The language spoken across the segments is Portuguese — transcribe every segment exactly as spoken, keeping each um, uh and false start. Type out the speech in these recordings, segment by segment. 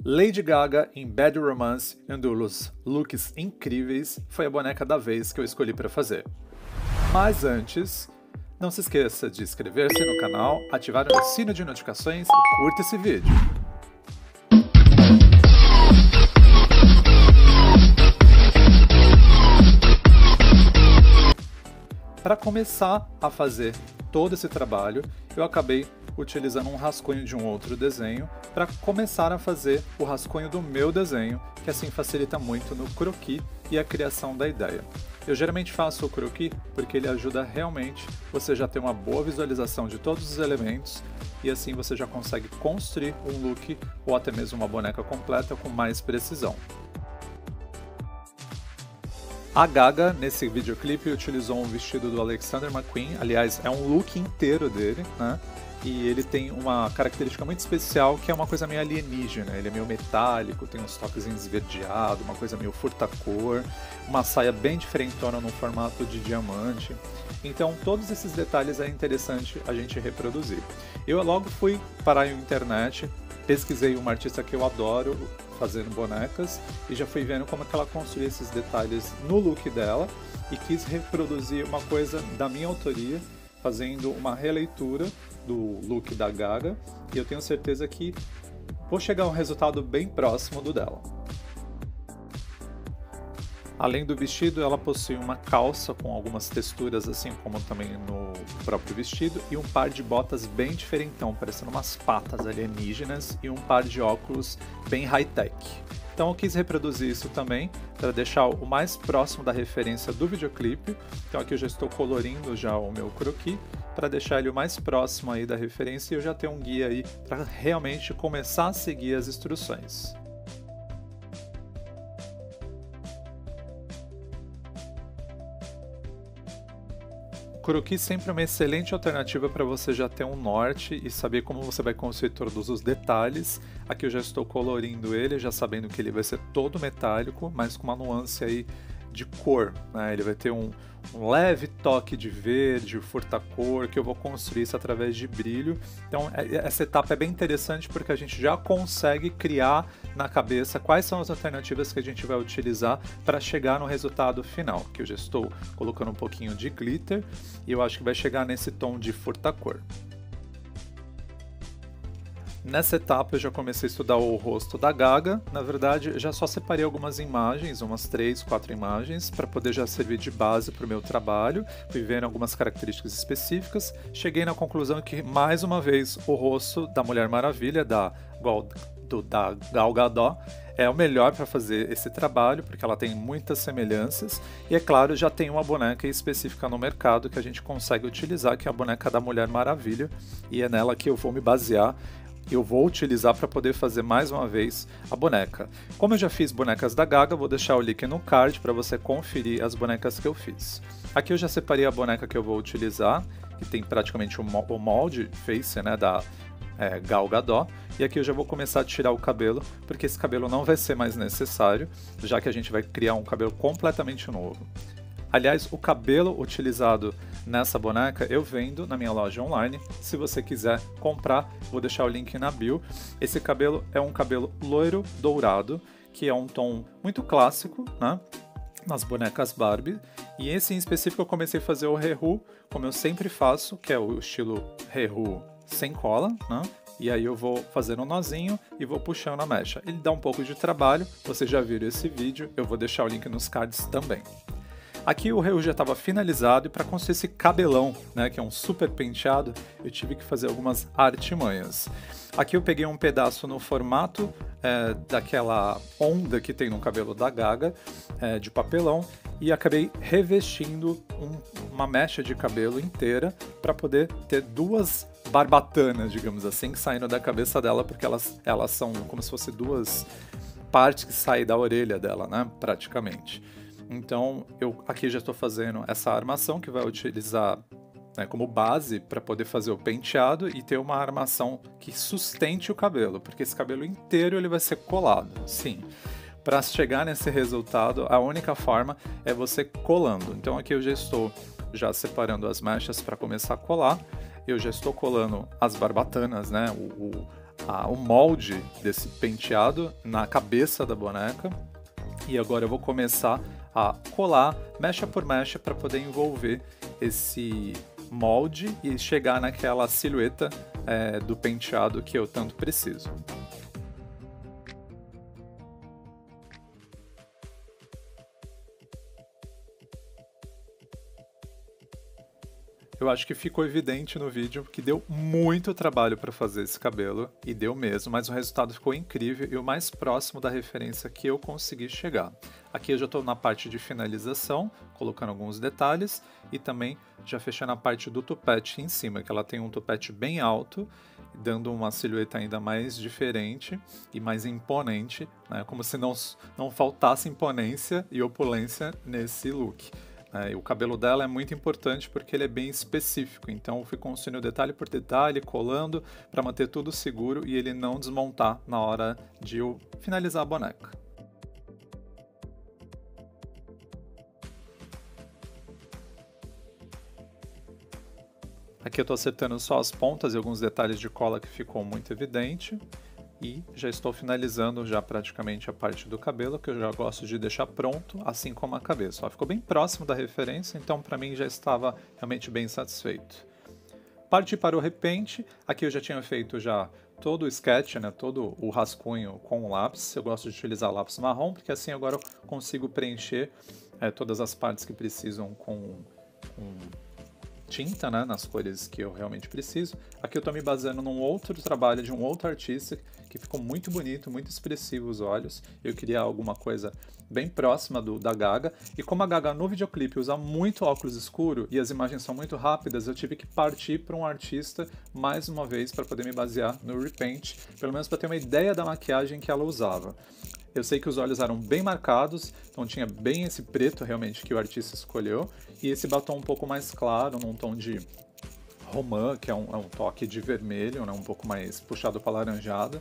Lady Gaga em Bad Romance e um dos looks incríveis foi a boneca da vez que eu escolhi para fazer. Mas antes, não se esqueça de inscrever-se no canal, ativar o sino de notificações e curta esse vídeo. Para começar a fazer todo esse trabalho, eu acabei utilizando um rascunho de um outro desenho para começar a fazer o rascunho do meu desenho, que assim facilita muito no croquis e a criação da ideia. Eu geralmente faço o croquis porque ele ajuda realmente você já ter uma boa visualização de todos os elementos e assim você já consegue construir um look ou até mesmo uma boneca completa com mais precisão. A Gaga, nesse videoclipe, utilizou um vestido do Alexander McQueen, aliás, é um look inteiro dele, né? E ele tem uma característica muito especial, que é uma coisa meio alienígena. Ele é meio metálico, tem uns toques esverdeados, uma coisa meio furta-cor, uma saia bem diferentona no formato de diamante. Então, todos esses detalhes é interessante a gente reproduzir. Eu logo fui para a internet, pesquisei uma artista que eu adoro, fazendo bonecas, e já fui vendo como é que ela construía esses detalhes no look dela, e quis reproduzir uma coisa da minha autoria, fazendo uma releitura do look da Gaga, e eu tenho certeza que vou chegar a um resultado bem próximo do dela. Além do vestido, ela possui uma calça com algumas texturas, assim como também no próprio vestido, e um par de botas bem diferentão, parecendo umas patas alienígenas, e um par de óculos bem high-tech. Então eu quis reproduzir isso também, para deixar o mais próximo da referência do videoclipe. Então aqui eu já estou colorindo já o meu croquis, para deixar ele o mais próximo aí da referência, e eu já tenho um guia aí para realmente começar a seguir as instruções. O croquis sempre é uma excelente alternativa para você já ter um norte e saber como você vai construir todos os detalhes. Aqui eu já estou colorindo ele, já sabendo que ele vai ser todo metálico, mas com uma nuance aí de cor, né? Ele vai ter um, um leve toque de verde, furta-cor, que eu vou construir isso através de brilho. Então essa etapa é bem interessante porque a gente já consegue criar na cabeça quais são as alternativas que a gente vai utilizar para chegar no resultado final, que eu já estou colocando um pouquinho de glitter e eu acho que vai chegar nesse tom de furta-cor. Nessa etapa eu já comecei a estudar o rosto da Gaga. Na verdade, eu já só separei algumas imagens, umas três, quatro imagens, para poder já servir de base para o meu trabalho. Fui vendo algumas características específicas. Cheguei na conclusão que, mais uma vez, o rosto da Mulher Maravilha, da, do, da Gal Gadot, é o melhor para fazer esse trabalho, porque ela tem muitas semelhanças. E, é claro, já tem uma boneca específica no mercado que a gente consegue utilizar, que é a boneca da Mulher Maravilha. E é nela que eu vou me basear. Eu vou utilizar para poder fazer mais uma vez a boneca. Como eu já fiz bonecas da Gaga, vou deixar o link no card para você conferir as bonecas que eu fiz. Aqui eu já separei a boneca que eu vou utilizar, que tem praticamente o molde face, né, da é, Gal Gadot. E aqui eu já vou começar a tirar o cabelo, porque esse cabelo não vai ser mais necessário, já que a gente vai criar um cabelo completamente novo. Aliás, o cabelo utilizado nessa boneca eu vendo na minha loja online. Se você quiser comprar, vou deixar o link na bio. Esse cabelo é um cabelo loiro dourado, que é um tom muito clássico, né, nas bonecas Barbie. E esse em específico eu comecei a fazer o rehu, como eu sempre faço, que é o estilo rehu sem cola, né? E aí eu vou fazendo um nozinho e vou puxando a mecha. Ele dá um pouco de trabalho, vocês já viram esse vídeo, eu vou deixar o link nos cards também. Aqui o rehu já estava finalizado e para construir esse cabelão, né, que é um super penteado, eu tive que fazer algumas artimanhas. Aqui eu peguei um pedaço no formato é, daquela onda que tem no cabelo da Gaga, é, de papelão, e acabei revestindo um, uma mecha de cabelo inteira para poder ter duas barbatanas, digamos assim, saindo da cabeça dela, porque elas, elas são como se fossem duas partes que saem da orelha dela, né, praticamente. Então, eu aqui já estou fazendo essa armação que vai utilizar, né, como base para poder fazer o penteado e ter uma armação que sustente o cabelo, porque esse cabelo inteiro ele vai ser colado, sim. Para chegar nesse resultado, a única forma é você colando. Então aqui eu já estou já separando as mechas para começar a colar. Eu já estou colando as barbatanas, né, o, o a, o molde desse penteado na cabeça da boneca. E agora eu vou começar a colar mecha por mecha para poder envolver esse molde e chegar naquela silhueta é, do penteado que eu tanto preciso. Eu acho que ficou evidente no vídeo que deu muito trabalho para fazer esse cabelo, e deu mesmo, mas o resultado ficou incrível e o mais próximo da referência que eu consegui chegar. Aqui eu já estou na parte de finalização, colocando alguns detalhes, e também já fechando a parte do tupete em cima, que ela tem um tupete bem alto, dando uma silhueta ainda mais diferente e mais imponente, né? Como se não, não faltasse imponência e opulência nesse look. É, o cabelo dela é muito importante porque ele é bem específico, então eu fui construindo detalhe por detalhe, colando para manter tudo seguro e ele não desmontar na hora de eu finalizar a boneca. Aqui eu estou acertando só as pontas e alguns detalhes de cola que ficou muito evidente. E já estou finalizando já praticamente a parte do cabelo, que eu já gosto de deixar pronto, assim como a cabeça. Ó, ficou bem próximo da referência, então para mim já estava realmente bem satisfeito. Parti para o repente, aqui eu já tinha feito já todo o sketch, né, todo o rascunho com o lápis. Eu gosto de utilizar lápis marrom, porque assim agora eu consigo preencher é, todas as partes que precisam com... com tinta, né, nas cores que eu realmente preciso. Aqui eu estou me baseando num outro trabalho de um outro artista que ficou muito bonito, muito expressivo os olhos. Eu queria alguma coisa bem próxima do, da Gaga, e como a Gaga no videoclipe usa muito óculos escuro e as imagens são muito rápidas, eu tive que partir para um artista mais uma vez para poder me basear no repaint, pelo menos para ter uma ideia da maquiagem que ela usava. Eu sei que os olhos eram bem marcados, então tinha bem esse preto realmente que o artista escolheu, e esse batom um pouco mais claro, num tom de romã, que é um, é um toque de vermelho, né, um pouco mais puxado para laranjada.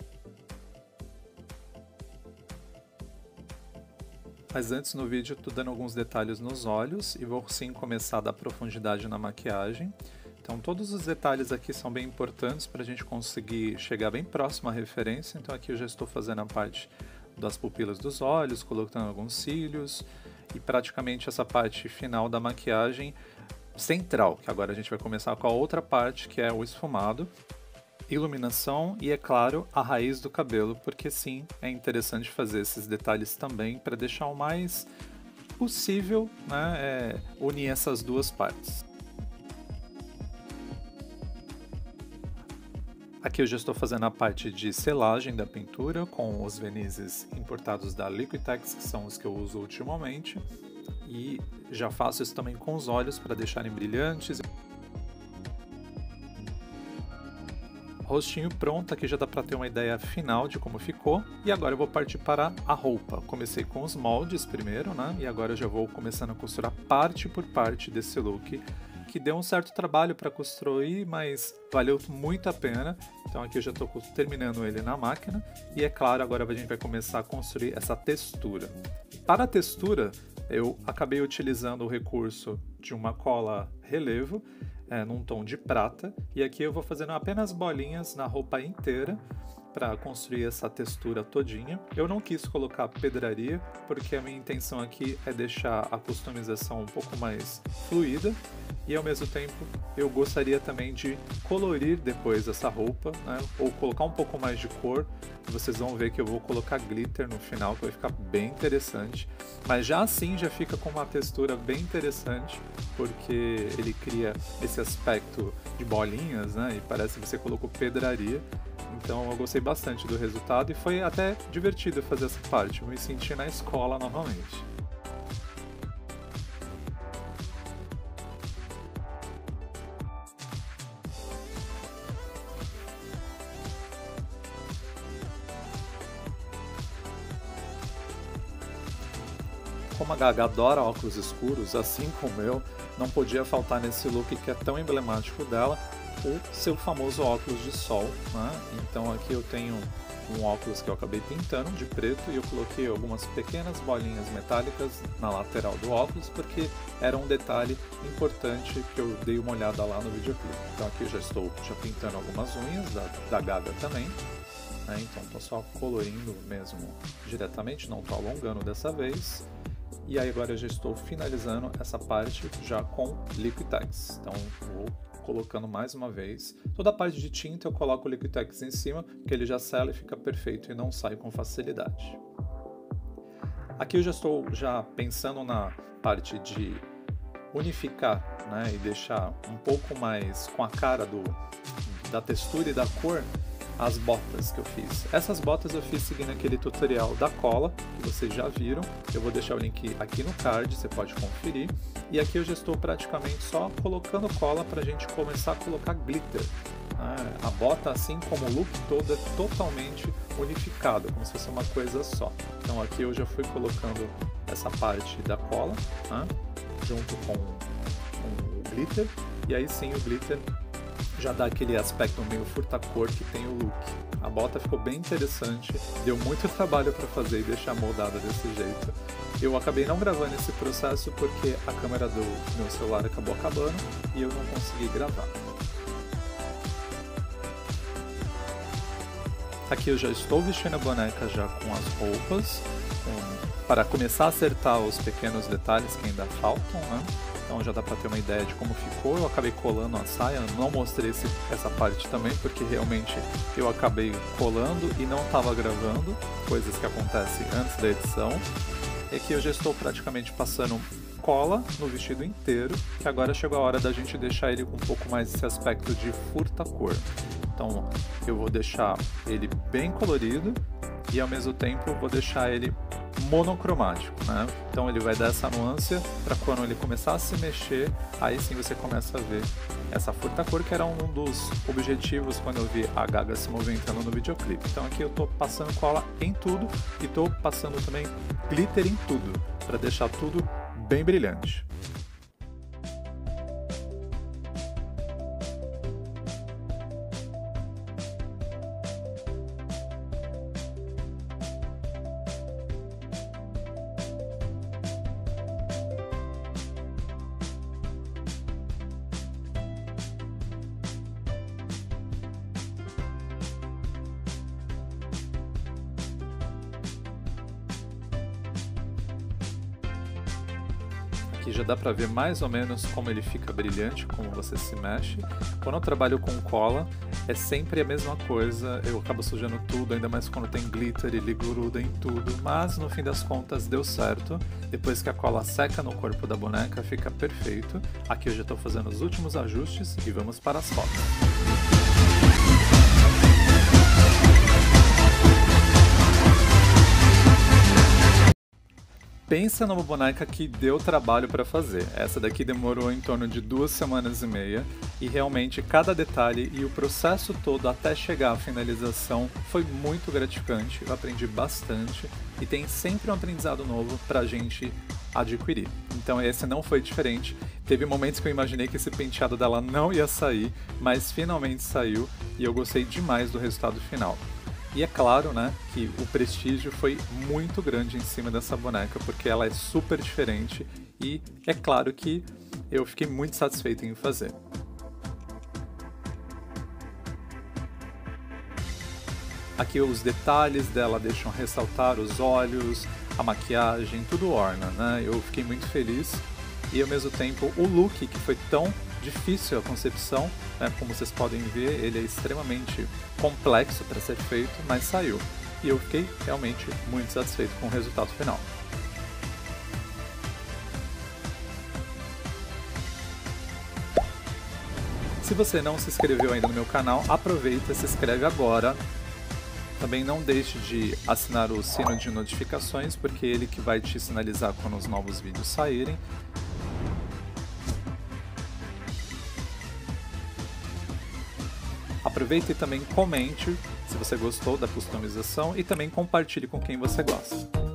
Mas antes no vídeo eu tô dando alguns detalhes nos olhos e vou sim começar a dar profundidade na maquiagem. Então todos os detalhes aqui são bem importantes para a gente conseguir chegar bem próximo à referência. Então aqui eu já estou fazendo a parte das pupilas dos olhos, colocando alguns cílios e praticamente essa parte final da maquiagem central, que agora a gente vai começar com a outra parte, que é o esfumado, iluminação e, é claro, a raiz do cabelo, porque sim, é interessante fazer esses detalhes também para deixar o mais possível, né, é, unir essas duas partes. Aqui eu já estou fazendo a parte de selagem da pintura com os vernizes importados da Liquitex, que são os que eu uso ultimamente, e já faço isso também com os olhos para deixarem brilhantes. Rostinho pronto, aqui já dá para ter uma ideia final de como ficou, e agora eu vou partir para a roupa. Comecei com os moldes primeiro, né, e agora eu já vou começando a costurar parte por parte desse look, que deu um certo trabalho para construir, mas valeu muito a pena. Então aqui eu já estou terminando ele na máquina, e é claro, agora a gente vai começar a construir essa textura. Para a textura, eu acabei utilizando o recurso de uma cola relevo, é, num tom de prata, e aqui eu vou fazendo apenas bolinhas na roupa inteira, para construir essa textura todinha. Eu não quis colocar pedraria, porque a minha intenção aqui é deixar a customização um pouco mais fluida, e ao mesmo tempo eu gostaria também de colorir depois essa roupa, né? Ou colocar um pouco mais de cor. Vocês vão ver que eu vou colocar glitter no final, que vai ficar bem interessante, mas já assim já fica com uma textura bem interessante, porque ele cria esse aspecto de bolinhas, né? E parece que você colocou pedraria. Então eu gostei bastante do resultado e foi até divertido fazer essa parte, eu me senti na escola novamente. Como a Gaga adora óculos escuros, assim como eu, não podia faltar nesse look que é tão emblemático dela, o seu famoso óculos de sol, né? Então aqui eu tenho um óculos que eu acabei pintando de preto e eu coloquei algumas pequenas bolinhas metálicas na lateral do óculos porque era um detalhe importante que eu dei uma olhada lá no videoclipe. Então aqui eu já estou já pintando algumas unhas da, da Gaga também, né? Então estou só colorindo mesmo diretamente, não estou alongando dessa vez. E aí agora eu já estou finalizando essa parte já com Liquitex. Então vou colocando mais uma vez. Toda a parte de tinta eu coloco o Liquitex em cima, que ele já sela e fica perfeito e não sai com facilidade. Aqui eu já estou já pensando na parte de unificar, né, e deixar um pouco mais com a cara do, da textura e da cor as botas que eu fiz. Essas botas eu fiz seguindo aquele tutorial da cola, que vocês já viram. Eu vou deixar o link aqui no card, você pode conferir. E aqui eu já estou praticamente só colocando cola para a gente começar a colocar glitter. A bota, assim como o look todo, é totalmente unificado, como se fosse uma coisa só. Então aqui eu já fui colocando essa parte da cola, né, junto com, com o glitter. E aí sim o glitter já dá aquele aspecto meio furta-cor que tem o look. A bota ficou bem interessante, deu muito trabalho para fazer e deixar moldada desse jeito. Eu acabei não gravando esse processo porque a câmera do meu celular acabou acabando e eu não consegui gravar. Aqui eu já estou vestindo a boneca já com as roupas, um, para começar a acertar os pequenos detalhes que ainda faltam, né? Então já dá para ter uma ideia de como ficou. Eu acabei colando a saia, não mostrei esse, essa parte também, porque realmente eu acabei colando e não estava gravando, coisas que acontecem antes da edição. E aqui eu já estou praticamente passando cola no vestido inteiro, que agora chegou a hora da gente deixar ele com um pouco mais esse aspecto de furta-cor. Então eu vou deixar ele bem colorido e ao mesmo tempo vou deixar ele monocromático, né? Então ele vai dar essa nuance para quando ele começar a se mexer, aí sim você começa a ver essa furta-cor, que era um dos objetivos quando eu vi a Gaga se movimentando no videoclipe. Então aqui eu tô passando cola em tudo e tô passando também glitter em tudo, para deixar tudo bem brilhante. Aqui já dá pra ver mais ou menos como ele fica brilhante, como você se mexe. Quando eu trabalho com cola, é sempre a mesma coisa, eu acabo sujando tudo, ainda mais quando tem glitter, ele gruda em tudo, mas no fim das contas deu certo. Depois que a cola seca no corpo da boneca, fica perfeito. Aqui eu já estou fazendo os últimos ajustes e vamos para as fotos. Pensa numa boneca que deu trabalho para fazer. Essa daqui demorou em torno de duas semanas e meia e realmente cada detalhe e o processo todo até chegar à finalização foi muito gratificante. Eu aprendi bastante e tem sempre um aprendizado novo para a gente adquirir. Então esse não foi diferente. Teve momentos que eu imaginei que esse penteado dela não ia sair, mas finalmente saiu e eu gostei demais do resultado final. E é claro, né, que o prestígio foi muito grande em cima dessa boneca, porque ela é super diferente e é claro que eu fiquei muito satisfeito em fazer. Aqui os detalhes dela deixam ressaltar os olhos, a maquiagem, tudo orna, né? Eu fiquei muito feliz e ao mesmo tempo o look, que foi tão difícil a concepção, né? Como vocês podem ver, ele é extremamente complexo para ser feito, mas saiu. E eu fiquei realmente muito satisfeito com o resultado final. Se você não se inscreveu ainda no meu canal, aproveita e se inscreve agora. Também não deixe de assinar o sino de notificações, porque é ele que vai te sinalizar quando os novos vídeos saírem. Aproveite e também comente se você gostou da customização e também compartilhe com quem você gosta.